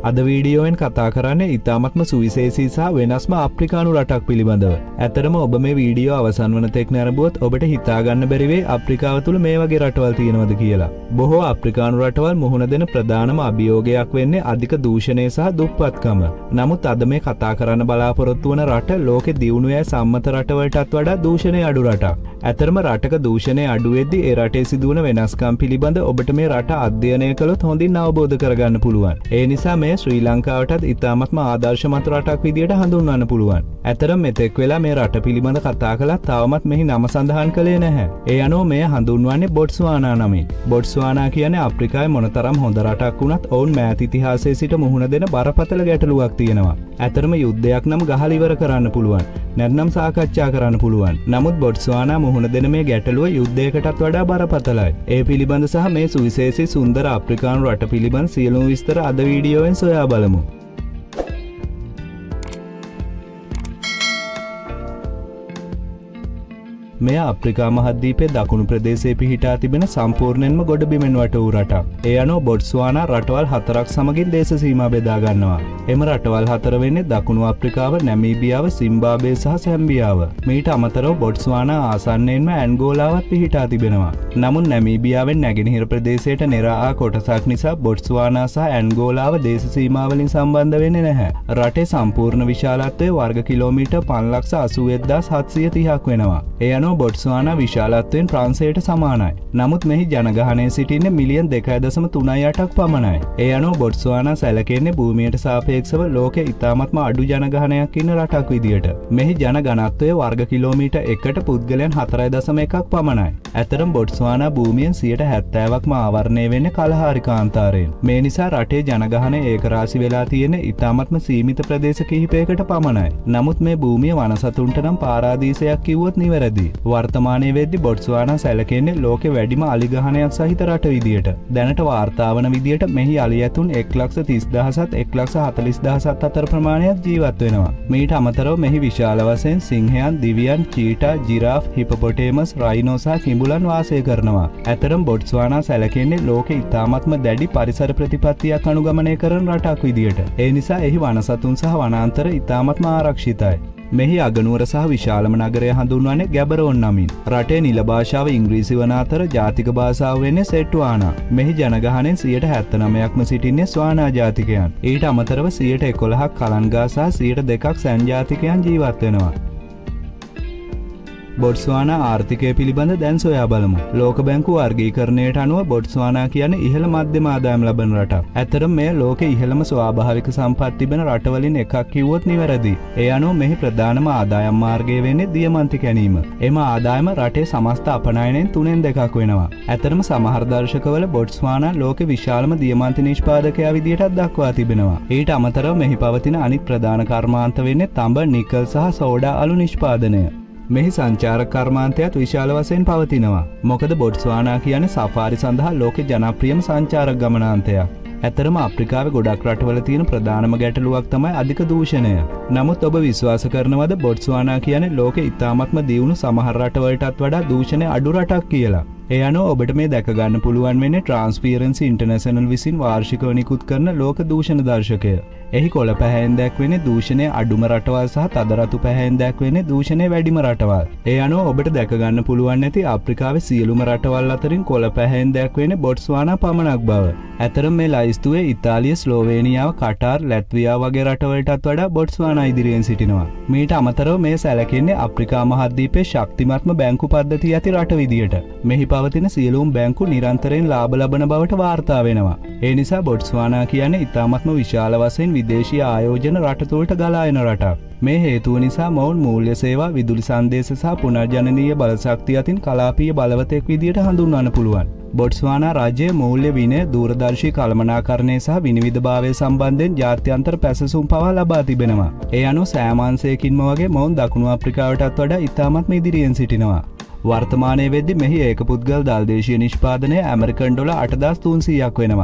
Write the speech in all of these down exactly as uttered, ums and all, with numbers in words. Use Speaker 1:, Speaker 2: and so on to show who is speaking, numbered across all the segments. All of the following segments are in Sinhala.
Speaker 1: අද වීඩියෝවෙන් කතා කරන්නේ ඉතාමත්ම සුවිශේෂී සහ වෙනස්ම අප්‍රිකානු රටක් පිළිබඳව. ඇත්තටම ඔබ මේ වීඩියෝ අවසන් වන තෙක් නරඹුවොත් ඔබට හිතා ගන්න බැරි වෙයි අප්‍රිකාව තුල මේ වගේ රටවල් තියෙනවද කියලා. බොහෝ අප්‍රිකානු රටවල් මුහුණ දෙන ප්‍රධානම අභියෝගයක් වෙන්නේ අධික දූෂණය සහ දුප්පත්කම. නමුත් අද මේ කතා කරන්න බලාපොරොත්තු වන රට ලෝකේ දියුණුවයි සම්මත රටවලටත් වඩා දූෂණය අඩු රටක්. ඇතරම රටක දූෂණය අඩු වෙද්දී ඒ රටේ සිදුවන වෙනස්කම් පිළිබඳ ඔබට මේ රට අධ්‍යයනය කළොත් හොඳින් අවබෝධ කරගන්න පුළුවන්. ඒ නිසා මේ ශ්‍රී ලංකාවටත් ඉතාමත්ම ආදර්ශමත් රටක් විදියට හඳුන්වන්න පුළුවන්. ඇතරම මෙතෙක් වෙලා මේ රට පිළිබඳ කතා කළත් තවමත් මෙහි නම සඳහන් කළේ නැහැ. ඒ අනුව මෙය හඳුන්වන්නේ බොට්ස්වානා නමින්. බොට්ස්වානා කියන්නේ අප්‍රිකාවේ මොනතරම් හොඳ රටක් වුණත් ඔවුන් මෑත ඉතිහාසයේ සිට මුහුණ දෙන බරපතල ගැටලුවක් තියෙනවා. ඇතරම යුද්ධයක් නම් ගහලා ඉවර කරන්න පුළුවන්. නැත්නම් සාකච්ඡා කරන්න පුළුවන්. නමුත් බොට්ස්වානා මුහුණ දෙන මේ ගැටලුව යුද්ධයකටත් වඩා බරපතලයි. ඒ පිළිබඳ සහ මේ සුවිශේෂී සුන්දර අප්‍රිකානු රට පිළිබඳ සියලුම විස්තර අද වීඩියෝවෙන් සොයා බලමු. මෙය අප්‍රිකා මහද්වීපයේ දකුණු ප්‍රදේශයේ පිහිටා තිබෙන සම්පූර්ණයෙන්ම ගොඩබිමෙන් වට වූ රටක්. ඒ අනුව බොට්ස්වානා රටවල් හතරක් සමගින් දේශ සීමා බෙදා ගන්නවා. එම රටවල් හතර වෙන්නේ දකුණු අප්‍රිකාව, නැමීබියාව, සිම්බාබ්වේ සහ සැම්බියාව. මීට අමතරව බොට්ස්වානා ආසන්නයෙන්ම ඇන්ගෝලාවත් පිහිටා තිබෙනවා. නමුත් නැමීබියාවෙන් නැගෙනහිර ප්‍රදේශයට නෙරා කොටසක් නිසා බොට්ස්වානා සහ ඇන්ගෝලාව දේශ සීමා වලින් සම්බන්ධ වෙන්නේ නැහැ. රටේ සම්පූර්ණ විශාලත්වය වර්ග කිලෝමීටර් පන්ලක්ෂ අසූ එක්දාස් හත්සිය තිහක් වෙනවා. ඒ අනුව බොට්ස්වානා විශාලත්වයෙන් ප්‍රංශයට සමානයි. නමුත් මෙහි ජනගහනය සිටින්නේ මිලියන් දෙකයි දශම තුනයි අටක් පමණයි. ඒ අනුව බොට්ස්වානා සැලකෙන්නේ භූමියට සාපේක්ෂව ලෝකේ ඉතාමත්ම අඩු ජනගහනයක් ඉන්න රටක් විදියට. මෙහි ජනගණත්වය වර්ග කිලෝමීටර් එකකට පුද්ගලයන් හතරයි දශම එකක් පමණයි. ඇතරම් බොට්ස්වානා භූමියෙන් සියයට හැත්තෑවක්ම ආවරණය වෙන්නේ කලහාරි කාන්තාරයෙන්. මේ නිසා රටේ ජනගහනය ඒකරාශි වෙලා තියෙන්නේ ඉතාමත්ම සීමිත ප්‍රදේශ කිහිපයකට පමණයි. නමුත් මේ භූමිය වනසතුන්ට නම් පාරාදීසයක් කිව්වොත් නිවැරදි. වර්තමානයේ වෙද්දි බොට්ස්වානා සැලකෙන්නේ ලෝකේ වැඩිම අලි ගහනයක් සහිත රට විදියට. දැනට වාර්තා වන විදියට මෙහි අලි ඇතුන් එක් ලක්ෂ තිස් දහසත් එක් ලක්ෂ හතළිස් දහසත් අතර ප්‍රමාණයක් ජීවත් වෙනවා. මීට අමතරව මෙහි විශාල වශයෙන් සිංහයන්, දිවියන්, චීටා, ජිරාෆ්, හිපොපොටේමස්, රයිනෝ සහ කිඹුලන් වාසය කරනවා. ඇතරම් බොට්ස්වානා සැලකෙන්නේ ලෝකේ ඉතාමත්ම දැඩි පරිසර ප්‍රතිපත්තියක් අනුගමනය කරන රටක් විදියට. ඒ නිසා එහි වනසතුන් සහ වනාන්තර ඉතාමත්ම ආරක්ෂිතයි. මෙහි අගනුවර සහ විශාලම නගරය හඳුන්වන්නේ ගැබරෝන් නමින්. රටේ නිල භාෂාව ඉංග්‍රීසි වන අතර ජාතික භාෂාව වෙන්නේ සෙට්වානා. මෙහි ජනගහනයෙන් සියයට හැත්තනවයක්ම සිටින්නේ ස්වානා ජාතිකයන්. ඊට අමතරව සියයට එකොළහක් කලන්ගා සහ සියයට දෙකක් සැන් ජාතිකයන් ජීවත් වෙනවා. බොට්ස්වානා ආර්ථිකය පිළිබඳ දැන් සොයා බලමු. ලෝක බැංකුව වර්ගීකරණයට අනුව බොට්ස්වානා කියන්නේ ඉහළ මධ්‍යම ආදායම් ලබන රටක්. ඇතරම මෙය ලෝකේ ඉහළම ස්වාභාවික සම්පත් තිබෙන රටවලින් එකක් කිව්වොත් නිවැරදි. ඒ අනුව මෙහි ප්‍රධානම ආදායම් මාර්ගය වෙන්නේ දියමන්ති කැණීම. එම ආදායම රටේ සමස්ත අපනයනයෙන් තුනෙන් දෙකක් වෙනවා. ඇතරම සමහර දර්ශකවල බොට්ස්වානා ලෝකේ විශාලම දියමන්ති නිෂ්පාදකයා විදිහටත් දක්වා තිබෙනවා. ඊට අමතරව මෙහි පවතින අනිත් ප්‍රධාන කර්මාන්ත වෙන්නේ තඹ, නිකල් සහ සෝඩා අලු නිෂ්පාදනය. මෙහි සංචාරක කර්මාන්තයත් විශාල වශයෙන් පවතිනවා. මොකද බොට්ස්වානා කියන්නේ සෆාරි සඳහා ලෝකේ ජනප්‍රියම සංචාරක ගමනාන්තයක්. ඇතරම අප්‍රිකාවේ ගොඩක් රටවල තියෙන ප්‍රධානම ගැටලුවක් තමයි අධික දූෂණය. නමුත් ඔබ විශ්වාස කරනවද බොට්ස්වානා කියන්නේ ලෝකේ ඉතාමත්ම දියුණු සමහර රටවලටත් වඩා දූෂණය අඩු රටක් කියලා? ඒ අනුව ඔබට මේ දැක ගන්න පුළුවන් වෙන්නේ ට්‍රාන්ස්පියරන්සි ඉන්ටර්නැෂනල් විසින් වාර්ෂිකව නිකුත් කරන ලෝක දූෂණ දර්ශකය. එහි කොළ පැහැයෙන් දැක්වෙන්නේ දූෂණය අඩුම රටවල් සහ තද රතු පැහැයෙන් දැක්වෙන්නේ දූෂණය වැඩිම රටවල්. ඒ අනුව ඔබට දැක ගන්න පුළුවන් නැති අප්‍රිකාවේ සියලුම රටවල් අතරින් කොළ පැහැයෙන් දැක්වෙන්නේ බොට්ස්වානා පමණක් බව. ඇතරම මේ ලයිස්තුවේ ඉතාලිය, ස්ලෝවේනියාව, කටාර්, ලැත්වියාව වගේ රටවලටත් වඩා බොට්ස්වානා ඉදිරියෙන් සිටිනවා. මීට අමතරව මේ සැලකෙන්නේ අප්‍රිකා මහද්වීපයේ ශක්තිමත්ම බැංකු පද්ධතිය ඇති රට විදියට. මෙහි පවතින සියලුම බැංකු නිරන්තරයෙන් ලාභ ලබන බවට වාර්තා වෙනවා. ඒ නිසා බොට්ස්වානා කියන්නේ ඉතාමත්ම විශාල වශයෙන් විදේශීය ආයෝජන රට තුළට ගලා එන රටක්. මේ හේතුව නිසා මොවුන් මූල්‍ය සේවා, විදුලි සංදේශ සහ පුනර්ජනනීය බලශක්තිය අතින් කලාපීය බලවතෙක් විදියට හඳුන්වන්න පුළුවන්. බොට්ස්වානා රාජ්‍යයේ මූල්‍ය විනය, දූරදර්ශී කළමනාකරණය සහ විනිවිදභාවය සම්බන්ධයෙන් ජාත්‍යන්තර පැසසුම් පවා ලබා තිබෙනවා. ඒ අනුව සෑම අංශයකින්ම වගේ මොවුන් දකුණු අප්‍රිකාවටත් වඩා ඉතාමත්ම ඉදිරියෙන් සිටිනවා. වර්තමානයේ වෙද්දි මෙහි ඒක පුද්ගල දල්දේශීය නිෂ්පාදනය ඇමරිකන් ඩොලර් අටදාස් තුන්සීයක් වෙනවා.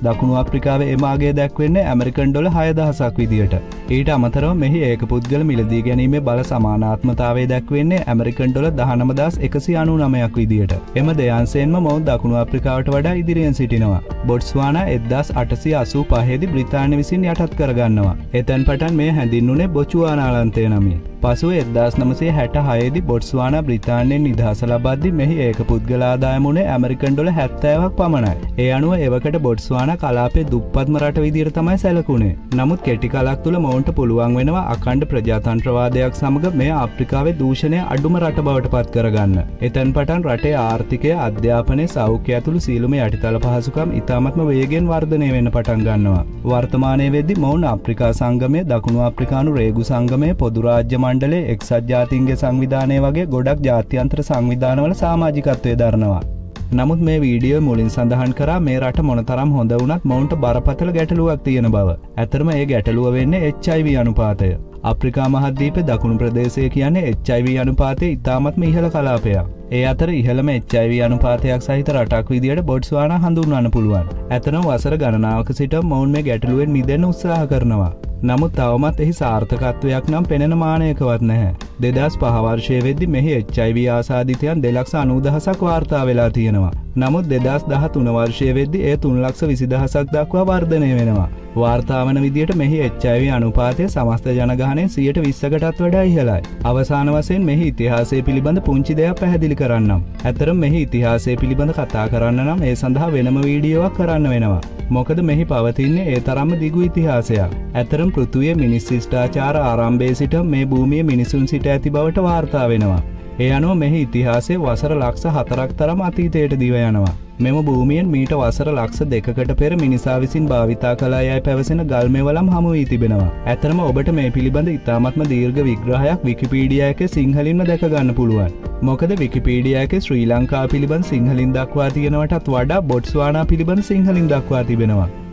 Speaker 1: දකුණු අප්‍රිකාවේ එම අගය දැක්වෙන්නේ ඇමරිකන් ඩොලර් හය දහසක් විදියට. ඊට අමතරව මෙහි ඒක පුද්ගල මිලදී ගැනීමේ බල සමානාත්මතාවය දැක්වෙන්නේ ඇමරිකන් ඩොලර් දහනව හදාස් එකසිය අනූනවයක් විදියට. එම දෙයන්සෙන්ම මොවුන් දකුණු අප්‍රිකාවට වඩා ඉදිරියෙන් සිටිනවා. බොට්ස්වානා එක්දාස් අටසිය අසූ පහේදී බ්‍රිතාන්‍ය විසින් යටත් කරගන්නවා. එතැන් පටන් මේ හැඳින්වුනේ බොචුවානාලන්තය නමින්. පසුව එක්දාස් නවසිය හැට හයේදී බොට්ස්වානා බ්‍රිතාන්‍යයෙන් නිදහස ලබද්දී මෙහි ඒක පුද්ගල ආදායම වුණේ ඇමරිකන් ඩොලර් හැත්තෑවක් පමණයි. ඒ අනුව එවකට බොට්ස්වානා කලාපයේ දුප්පත්ම රට විදියට තමයි සැලකුණේ. නමුත් කෙටි කලක් තුළ මොවුන්ට පුළුවන් වෙනවා අඛණ්ඩ ප්‍රජාතන්ත්‍රවාදයක් සමග මේ ආප්‍රිකාවේ දූෂණය අඩුම රට බවට පත් කරගන්න. එතැන් පටන් රටේ ආර්ථිකය, අධ්‍යාපනය, සෞඛ්‍ය ඇතුළු සියලුම යටිතල පහසුකම් ඉතාමත්ම වේගෙන් වර්ධනය වෙන්න පටන් ගන්නවා. වර්තමානයේ වෙද්දී මොවුන් ආප්‍රිකා සංගමය, දකුණු අප්‍රිකානු රේගු සංගමය, පොදු රාජ්‍ය මණ්ඩලය, එක්සත් ජාතීන්ගේ සංවිධානය වගේ ගොඩක් ජාත්‍යන්තර සංවිධානවල සමාජිකත්වය දරනවා. නමුත් මේ වීඩියෝ මුලින් සඳහන් කරා මේ රට මොනතරම් හොඳ වුණත් මොවුන්ට බරපතල ගැටලුවක් තියෙන බව. ඇතරම ඒ ගැටලුව වෙන්නේ එච් අයි වී අනුපාතය. අප්‍රිකා මහද්වීපේ දකුණු ප්‍රදේශය කියන්නේ එච් අයි වී අනුපාතයේ ඉතාමත්ම ඉහළ කලාපයක්. ඒ අතර ඉහළම එච් අයි වී අනුපාතයක් සහිත රටක් විදියට බොට්ස්වානා හඳුන්වන්න පුළුවන්. ඇතනම් වසර ගණනාවක සිට මොවුන් මේ ගැටලුවෙන් මිදෙන්න උත්සාහ කරනවා. නමුත් තවමත් එහි සාර්ථකත්වයක් නම් පෙනෙන මානයකවත් නැහැ. දෙදහස් පහ වර්ෂයේ වෙද්දී මෙහි එච් අයි වී ආසාදිතයන් දෙලක්ෂ අනූදහසක් වාර්තා වෙලා තියෙනවා. නමුත් දෙදහස් දහතුන වර්ෂයේ වෙද්දී එය තුන් ලක්ෂ විසි දහසක් දක්වා වර්ධනය වෙනවා. වාර්තා වන විදියට මෙහි එච් අයි වී අනුපාතය සමස්ත ජනගහනයෙන් සියයට විස්සකටත් වඩා ඉහළයි. අවසාන වශයෙන් මෙහි ඉතිහාසය පිළිබඳ පුංචි දෙයක් පැහැදිලි කරන්නම්. ඇතරම මෙහි ඉතිහාසය පිළිබඳ කතා කරන්න නම් ඒ සඳහා වෙනම වීඩියෝවක් කරන්න වෙනවා. මොකද මෙහි පවතින්නේ ඒ තරම්ම දිගු ඉතිහාසයක්. ඇතරම් පෘථුවියේ මිනිස් ශිෂ්ටාචාර ආරම්භයේ සිට මේ භූමියේ මිනිසුන් සිට ඇති බවට වාර්තා වෙනවා. ඒ අනුව මෙහි ඉතිහාසයේ වසර ලක්ෂ හතරක් තරම් අතීතයට දිව යනවා. මෙම භූමියෙන් මීට වසර ලක්ෂ දෙකකට පෙර මිනිසා විසින් භාවිතා කළා යයි පැවසෙන ගල් මෙවලම් හමු වී තිබෙනවා. ඇතරම ඔබට මේ පිළිබඳ ඉතාමත්ම දීර්ඝ විග්‍රහයක් විකිපීඩියා එකේ සිංහලින්ම දැක ගන්න පුළුවන්. මොකද විකිපීඩියා එකේ ශ්‍රී ලංකාව පිළිබඳ සිංහලින් දක්වා තියෙනවටත් වඩා බොට්ස්වානා පිළිබඳ සිංහලින් දක්වා තිබෙනවා.